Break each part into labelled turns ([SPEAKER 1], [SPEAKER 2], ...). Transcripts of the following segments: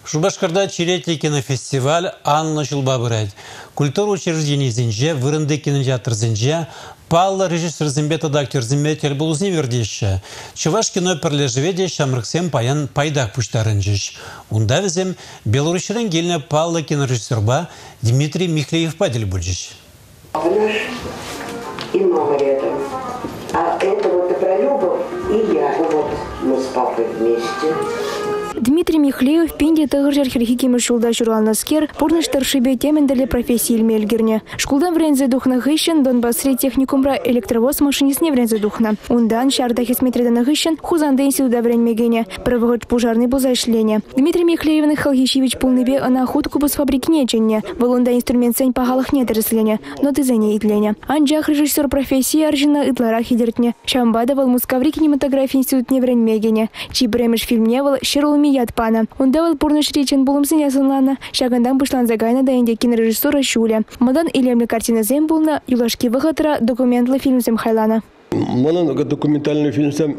[SPEAKER 1] Шубашкарда черетли кинофестиваль Анна Шулбабырайд. Культура учреждений зинже, вырынды кинотеатр зинже, палла режиссер зимбета да актер зимбетель булузни вердеща. Чуваш кино перлежеведе шамрыксем паян пайдак пуштарынжиш. Унда візем белорусшырын гельне палла кинорежиссерба Дмитрий Михлеев падель бульжиш.
[SPEAKER 2] Наш и мама рядом. А это вот про Любовь и я. Вот мы с папой вместе.
[SPEAKER 3] Дмитрий Михлеев пенде тығыр археологический шулда журналнаскер порныштар шибе темендерле профессии илмельгерне. Шкулдан врензе духна гыщен Донбассри техникумра электровоз машинисне врензе духна. Ундан шарда хисметредан гыщен хузанды института вренмегене. Провод пожарный бузайшлене. Дмитрий Михлеев Халхищевич полныбе на охотку бус фабрик неченне. Волонда инструмент сень пагалах недереслене, но ты за ней идлене. Анджах режиссер профессии аржина идлара хидертне. Шамбада вал мускаври кинематографии институт не вренмегене. Чи бремеш фильм невал шерлуми ятпана. Он давал порнош речен булымсын ясынлана. Шагандам пышлан загайна да инде кинорежиссера Шуля. Мадан илемле картина зем булна, юлашки выхотра документлы фильм зем хайлана.
[SPEAKER 4] Манан документальный фильм сам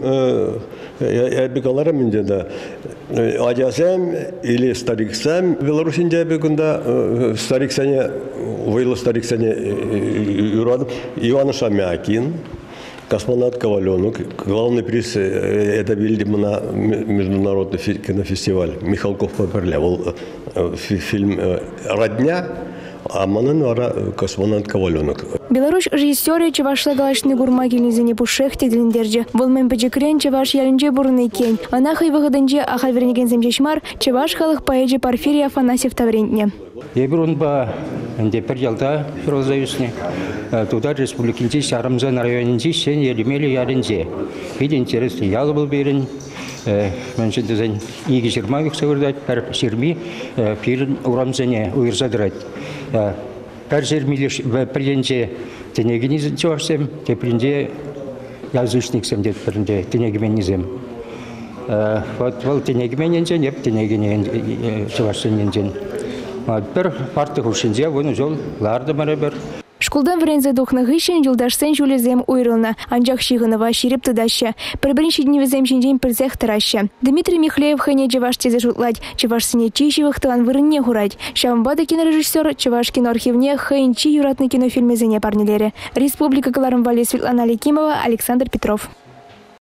[SPEAKER 4] я бегалара минде да. Адясам или старик сам Белорусинде бегунда старик сане выйло старик сане юрад Иван Шамякин. Космонавт Коваленок. Главный приз это билдим на международный кинофестиваль. Михалков поперлявал фильм «Родня», а манан космонавт Коваленок.
[SPEAKER 3] Беларусь режиссеры чеваш лагалашный гурмагильный за непушехте длиндерджи. Волмен паджикрен чеваш ялинже бурный кень. Анахай выходанже ахаль вернеген земчешмар чеваш халых поэджи Порфирий Афанасьев таврентне.
[SPEAKER 5] Я беру ба инде перделда розаюсне. Туда республикинчи Сарамзан районинчи сен елемели ялинже. Вид интересный ял был берен. Меньше дизайн иги жирмавик савырдать пер ширми пирен урамзане уирзадрать. Пер жирмилиш приденже тенегинизм чорсем, те приденже язычниксем дед приденже тенегименизм. Вот вол тенегименинжен, еп тенегинен чорсенинжен. Пер парты хушинже вон ужол ларды марабер.
[SPEAKER 3] Шкулдан врензе духна гыщен юлдашсен жулезем уйрылна. Анжах шиганова ширип тыдаща. Прибринши дневезем шинжен призех тараща. Дмитрий Михлеев хэне чеваш тезе жутлать. Чеваш сыне чищевых тылан вырынне гурать. Шамбада кинорежиссер чеваш киноархивне хэн чи юратный кинофильме зене парнелере. Республика Каларымвали Светлана Ликимова, Александр Петров.